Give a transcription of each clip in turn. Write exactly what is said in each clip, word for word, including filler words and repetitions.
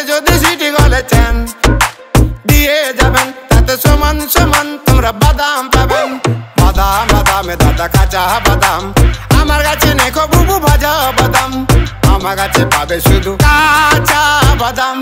যদি সিটি গলে চেন দিয়ে যাবেন তাতে সমান সমান তোমরা বাদাম পাবেন। বাদাম বাদামে দাদা কাঁচা বাদাম, আমার কাছে নেই বুবু ভাজা বাদাম, আমার কাছে পাবে শুধু কাঁচা বাদাম।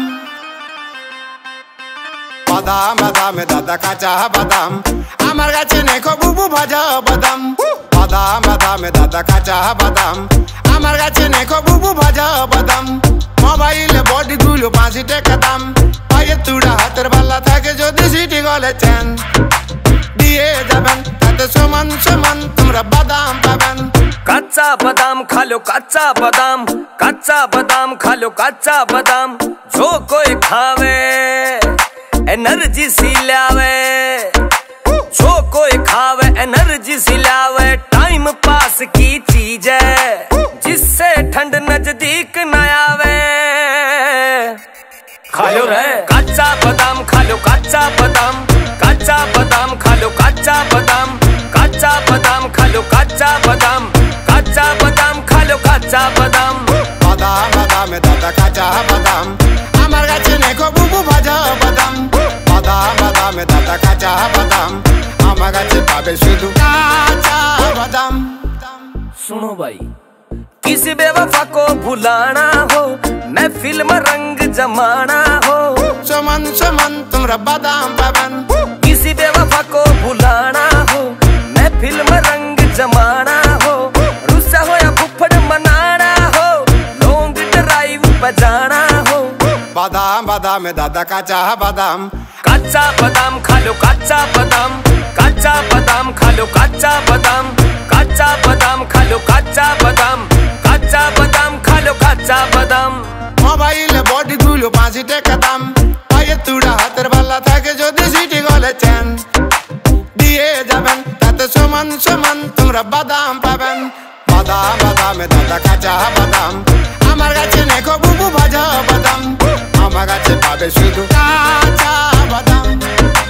বাদাম বাদামে দাদা কাঁচা বাদাম, আমার কাছে নেই বুবু ভাজা বাদাম। বাদাম বাদামে দাদা কাঁচা বাদাম, আমার কাছে নেই বুবু ভাজা বাদাম। মোবাইলে বডি গুলো পাঁচি টাকা দাম, পায়ের তুড়া হাতের বাল্লা থাকে যদি সিটি গলে চেন দিয়ে যাবেন তাতে সমান সমান তোমরা বাদাম পাবেন। कच्चा बादाम खा लो कच्चा बादाम, कच्चा बादाम खा लो कच्चा बादाम। जो कोई खावे एनर्जी सी लावे, जो कोई खावे एनर्जी सी लावे। टाइम पास की चीज है जिससे ठंड नजदीक न आवे। खा लो रे कच्चा बादाम, खा लो कच्चा बादाम, कच्चा बादाम खा लो कच्चा बादाम, कच्चा बादाम खा लो कच्चा बादाम, कच्चा बादाम खा लो कच्चा बादाम। বাদাম বাদামে দাদা কাঁচা বাদাম, আমার কাছে নেই বুবু ভাজা বাদাম। বাদাম বাদামে দাদা কাঁচা বাদাম, আমার কাছে পাবে শুধু কাঁচা বাদাম। सुनो भाई, किसी बेवफा को भुलाना हो, महफिल में रंग जमाना हो। সমান সমান তোমরা বাদাম পাবেন। किसी बेवफा को भुलाना हो, महफिल में रंग जमाना हो। रुस्सा हो या फुफड़ मनाना हो, लॉन्ग ड्राइव पे जाना हो। বাদাম বাদামে দাদা কাঁচা বাদাম, कच्चा बादाम खा लो कच्चा बादाम, कच्चा बादाम खा लो कच्चा बादाम, कच्चा बादाम खा लो कच्चा बादाम, कच्चा बादाम खा लो कच्चा बादाम। মোবাইলে বডি গুলো পাঁচি টাকা দাম, পায়ের তুড়া হাতের বাল্লা থাকে যদি সিটি গলে চেন দিয়ে যাবেন তাতে সমান সমান তোমরা বাদাম পাবেন। বাদাম বাদামে দাদা কাঁচা বাদাম, আমার কাছে নেই বুবু ভাজা বাদাম, আমার কাছে পাবে শুধু কাঁচা বাদাম।